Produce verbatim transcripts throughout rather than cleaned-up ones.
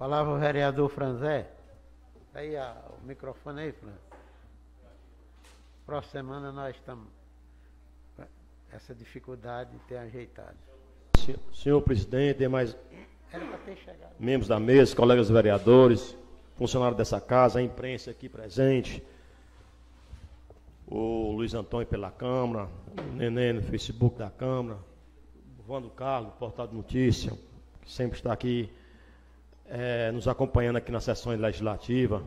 Falava o vereador Franzé. Aí a, o microfone aí, Fran. Próxima semana nós estamos com essa dificuldade de ter ajeitado. Senhor presidente, demais Era para ter chegado. membros da mesa, colegas vereadores, funcionários dessa casa, a imprensa aqui presente, o Luiz Antônio pela Câmara, o Nenê no Facebook da Câmara, o Vando Carlos, portal de notícia, que sempre está aqui é, nos acompanhando aqui nas sessões legislativas.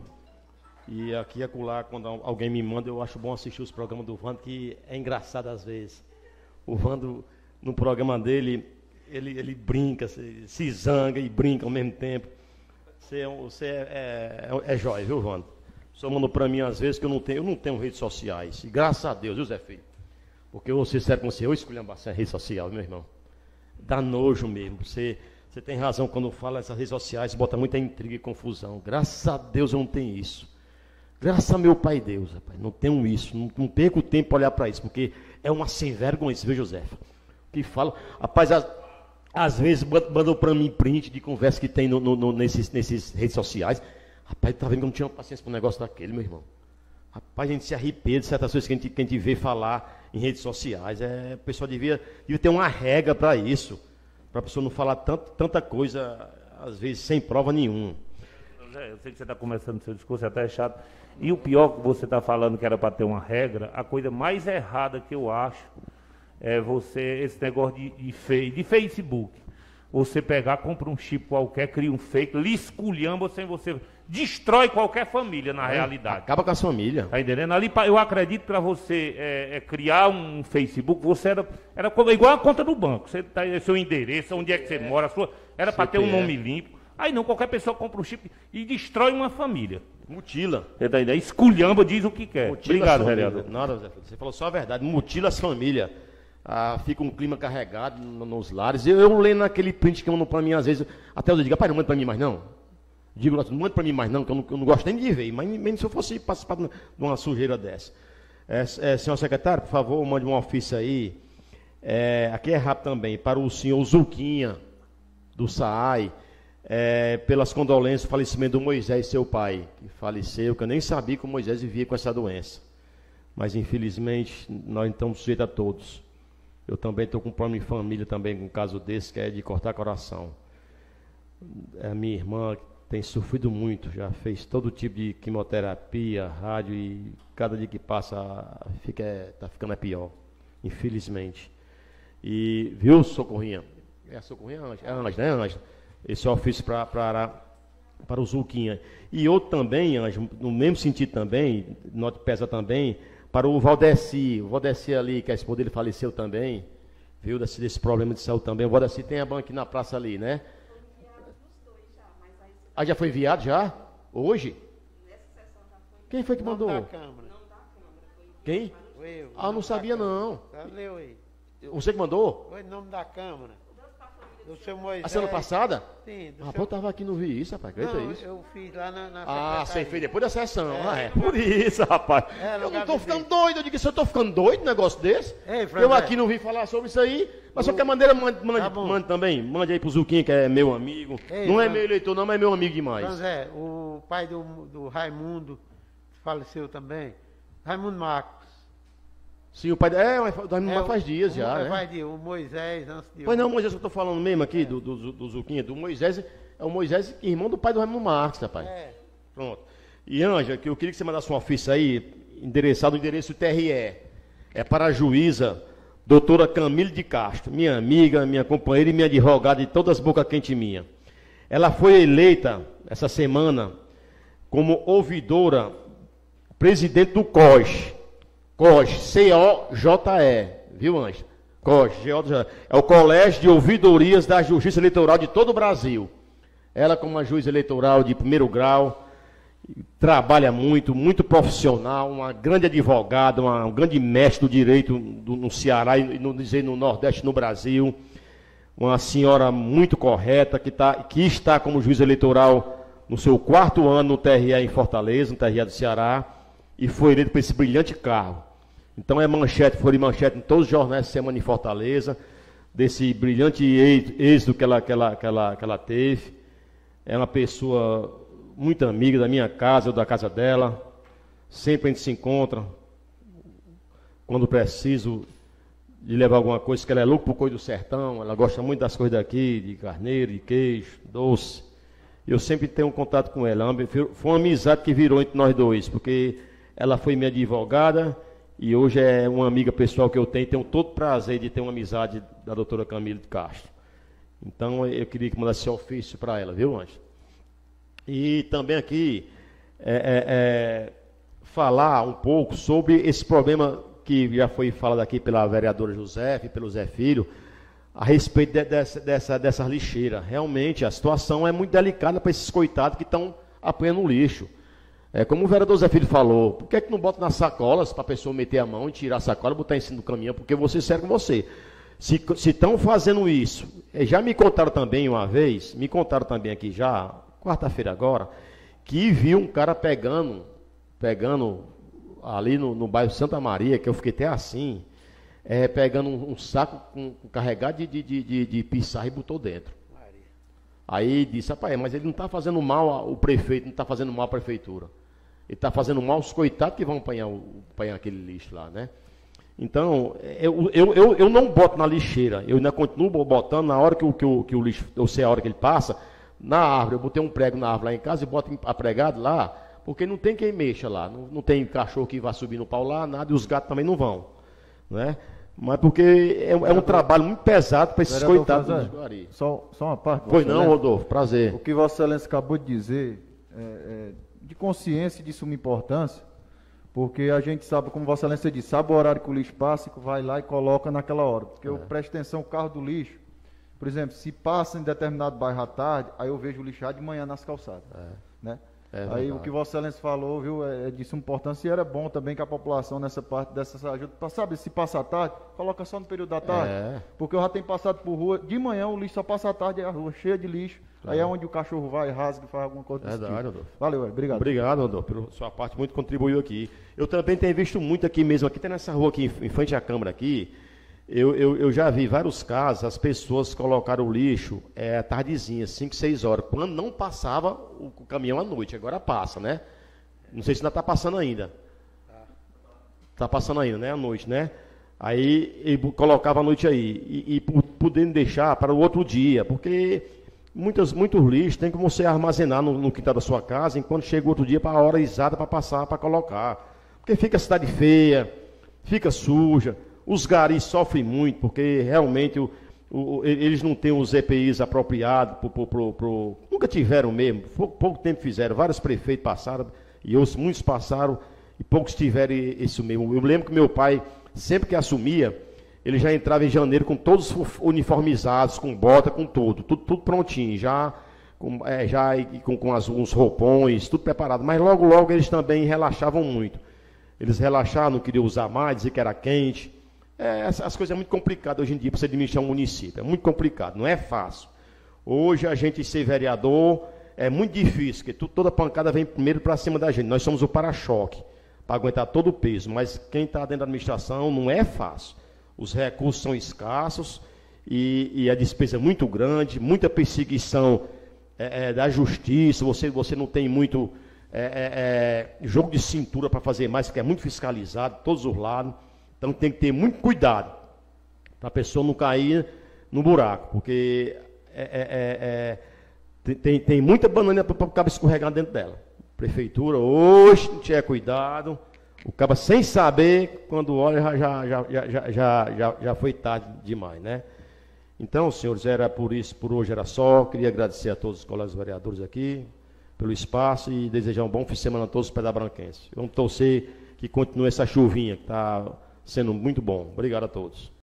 E aqui e acolá, quando alguém me manda, eu acho bom assistir os programas do Vando, que é engraçado às vezes. O Vando, no programa dele, ele, ele brinca, se, se zanga e brinca ao mesmo tempo. Você, é, você é, é, é jóia, viu, Vando? Só mandou para mim às vezes que eu não tenho, eu não tenho redes sociais. E graças a Deus, viu, Zé Filho? Porque eu vou ser sério com você, eu escolhi a rede social, meu irmão. Dá nojo mesmo. Você, você tem razão quando fala essas redes sociais, bota muita intriga e confusão. Graças a Deus eu não tenho isso. Graças a meu pai Deus, rapaz, não tenho isso, não, não perco tempo para olhar para isso, porque é uma sem vergonha, viu, Josefa? Que fala, rapaz, às, às vezes mandam para mim print de conversa que tem no, no, no, nesses, nesses redes sociais. Rapaz, tá vendo que eu não tinha paciência para um negócio daquele, meu irmão. Rapaz, a gente se arrepia de certas coisas que a gente, que a gente vê falar em redes sociais. É, a pessoa devia, devia ter uma regra para isso, para a pessoa não falar tanto, tanta coisa, às vezes, sem prova nenhuma. Eu sei que você está começando o seu discurso, é até chato. E o pior que você está falando que era para ter uma regra, a coisa mais errada que eu acho é você, esse negócio de, de, fe, de Facebook. Você pegar, compra um chip qualquer, cria um fake, lhe esculhamba sem você. Destrói qualquer família, na é, realidade. Acaba com a família. Está entendendo? Ali, eu acredito que para você é, é, criar um Facebook, você era, era igual a conta do banco. Você tá, seu endereço, onde é que você é. mora, sua, era para ter um nome limpo. Aí não, qualquer pessoa compra um chip e destrói uma família. Mutila. Você tá ideia? Esculhamba, diz o que quer. Mutila. Obrigado, vereador. Nada, Zé, você falou só a verdade. Mutila as famílias. Ah, fica um clima carregado no, nos lares. Eu, eu lendo aquele print que mandam para mim, às vezes, até eu digo, rapaz, não manda para mim mais não. Digo, não manda para mim mais não, que eu não, eu não gosto nem de ver. Mas nem se eu fosse participar de uma sujeira dessa. É, é, senhor secretário, por favor, mande um ofício aí. É, aqui é rápido também, para o senhor Zuquinha, do S A I. É, pelas condolências do falecimento do Moisés, seu pai, que faleceu, que eu nem sabia que o Moisés vivia com essa doença. Mas, infelizmente, nós estamos sujeitos a todos. Eu também estou com um problema de família também, com um caso desse, que é de cortar coração. A minha irmã tem sofrido muito, já fez todo tipo de quimioterapia, rádio, e cada dia que passa está ficando pior, infelizmente. E, viu, Socorrinha? É a Socorrinha? É a Ângela, né, Ângela? Esse ofício para para o Zuquinha. E outro também, Anjo, no mesmo sentido também, nota pesa também, para o Valdeci. O Valdeci ali, que a esposa dele faleceu também, viu, desse, desse problema de saúde também. O Valdeci tem a banca aqui na praça ali, né? Ah, já foi enviado já? Hoje? Quem foi que mandou? Não da Câmara. Quem? Foi eu. Ah, não sabia não. Leu aí. Você que mandou? Foi em nome da Câmara. Do seu Moisés. A semana passada? Sim. Do Ah, seu... eu estava aqui e não vi isso, rapaz. Acredita Não, isso? eu fiz lá na, na Ah, você fez depois da sessão. É, ah, é. Por isso, rapaz. É, eu não lugar tô de ficando ver. doido. Eu digo, se eu tô ficando doido um negócio desse, Ei, eu aqui não vim falar sobre isso aí, mas só que a maneira, mande, mande, Tá bom. mande também. Mande aí pro Zuquinha, que é meu amigo. Ei, não é Fran- meu eleitor, não, mas é meu amigo demais. Franzé, o pai do, do Raimundo faleceu também. Raimundo Marcos. Sim, o pai. É, mas faz, É, faz o- dias o, já. é, Né? Faz dias. O Moisés, antes de. Pois não, Moisés, que eu tô falando mesmo aqui, do, do, do Zuquinha, do Moisés. É o Moisés, irmão do pai do Raimundo Marques, rapaz. É. Pronto. E, Ângela, que eu queria que você mandasse um ofício aí, endereçado no endereço T R E. É para a juíza, doutora Camille de Castro, minha amiga, minha companheira e minha advogada de todas as bocas quentes minha. Ela foi eleita, essa semana, como ouvidora, presidente do C O J. C O J, C O J E, viu, Ângela? C O J, C O J E. É o Colégio de Ouvidorias da Justiça Eleitoral de todo o Brasil. Ela, como uma juíza eleitoral de primeiro grau, trabalha muito, muito profissional, uma grande advogada, uma, um grande mestre do direito do, no Ceará e no, dizer, no Nordeste, no Brasil. Uma senhora muito correta, que, tá, que está como juíza eleitoral no seu quarto ano no T R E em Fortaleza, no T R E do Ceará, e foi eleita por esse brilhante cargo. Então é manchete, foi manchete em todos os jornais de semana em Fortaleza, desse brilhante êxito que ela, que ela, que ela, que ela teve. é uma pessoa muito amiga da minha casa, ou da casa dela. Sempre a gente se encontra. Quando preciso de levar alguma coisa, que ela é louca por coisa do sertão, ela gosta muito das coisas daqui, de carneiro, de queijo, doce. Eu sempre tenho um contato com ela. Foi uma amizade que virou entre nós dois, porque ela foi minha advogada e hoje é uma amiga pessoal que eu tenho. Tenho todo prazer de ter uma amizade da doutora Camila de Castro. Então eu queria que mandasse esse ofício para ela, viu, Ângelo? E também aqui é, é, é, falar um pouco sobre esse problema que já foi falado aqui pela vereadora José e pelo Zé Filho, a respeito de, dessa, dessa, dessas lixeiras. Realmente, a situação é muito delicada para esses coitados que estão apanhando o lixo. É, como o vereador Zé Filho falou, por que, é que não bota nas sacolas para a pessoa meter a mão e tirar a sacola e botar em cima do caminhão? Porque você serve com você. Se estão fazendo isso, já me contaram também uma vez, me contaram também aqui já, quarta-feira agora, que viu um cara pegando, pegando... ali no, no bairro Santa Maria, que eu fiquei até assim, é, pegando um, um saco com, com carregado de, de, de, de, de pissarra e botou dentro. Aí disse, rapaz, mas ele não está fazendo mal, o prefeito não está fazendo mal à prefeitura. Ele está fazendo mal aos coitados que vão apanhar, o, apanhar aquele lixo lá, né? Então, eu, eu, eu, eu não boto na lixeira, eu ainda continuo botando na hora que o, que o, que o lixo, eu sei a hora que ele passa, na árvore. Eu botei um prego na árvore lá em casa e boto apregado lá, porque não tem quem mexa lá, não, não tem cachorro que vá subir no pau lá, nada, e os gatos também não vão, né? Mas porque é, é um trabalho muito pesado para esses Vereador coitados José, dos Guari. Só, só uma parte. Pois Vossa não, Excelência. Rodolfo, prazer. O que Vossa Excelência acabou de dizer é, é de consciência e de suma importância, porque a gente sabe, como Vossa Excelência disse, sabe o horário que o lixo passa, que vai lá e coloca naquela hora. Porque é. eu presto atenção, o carro do lixo, por exemplo, se passa em determinado bairro à tarde, aí eu vejo o lixo já de manhã nas calçadas, é. né? É Aí verdade. O que Vossa Excelência falou, viu, é, é de suma importância, e era bom também que a população nessa parte dessa ajuda, sabe, se passa à tarde, coloca só no período da tarde, é. porque eu já tenho passado por rua, de manhã o lixo só passa à tarde, é a rua cheia de lixo, é. aí é onde o cachorro vai, rasga e faz alguma coisa desse Verdade, tipo. Rodolfo. Valeu, ué, obrigado. Obrigado, Rodolfo, pela sua parte, muito contribuiu aqui. Eu também tenho visto muito aqui mesmo, aqui tem nessa rua aqui, em frente à Câmara aqui, Eu, eu, eu já vi vários casos, as pessoas colocaram o lixo é, tardezinha, cinco, seis horas, quando não passava o, o caminhão à noite, agora passa, né? Não sei se ainda está passando ainda. Está passando ainda, né? À noite, né? Aí ele colocava à noite aí, e, e podendo deixar para o outro dia, porque muitos, muitos lixos tem que você armazenar no, no quintal da sua casa, enquanto chega o outro dia para a hora exata para passar, para colocar. Porque fica a cidade feia, fica suja. Os garis sofrem muito, porque realmente o, o, eles não têm os E P Is apropriados, pro, pro, pro, pro, nunca tiveram mesmo, pouco, pouco tempo fizeram, vários prefeitos passaram, e outros, muitos passaram, e poucos tiveram isso mesmo. Eu lembro que meu pai, sempre que assumia, ele já entrava em janeiro com todos uniformizados, com bota, com tudo, tudo, tudo prontinho, já com, é, já com, com as, uns roupões, tudo preparado, mas logo, logo eles também relaxavam muito. Eles relaxaram, não queriam usar mais, dizer que era quente. É, as, as coisas é muito complicadas hoje em dia para você administrar um município, é muito complicado, não é fácil. Hoje a gente ser vereador é muito difícil, porque tu, toda pancada vem primeiro para cima da gente, nós somos o para-choque, para aguentar todo o peso, mas quem está dentro da administração não é fácil, os recursos são escassos e, e a despesa é muito grande, muita perseguição é, é, da justiça, você, você não tem muito é, é, jogo de cintura para fazer mais, que é muito fiscalizado, todos os lados. Então tem que ter muito cuidado para a pessoa não cair no buraco, porque é, é, é, tem, tem muita banana para o cabo escorregar dentro dela. Prefeitura, hoje, não tiver cuidado, o cabo sem saber, quando olha, já, já, já, já, já, já, já foi tarde demais, né? Então, senhores, era por isso, por hoje era só. Queria agradecer a todos os colegas vereadores aqui pelo espaço e desejar um bom fim de semana a todos os pedabranquenses. Vamos torcer que continue essa chuvinha que está sendo muito bom. Obrigado a todos.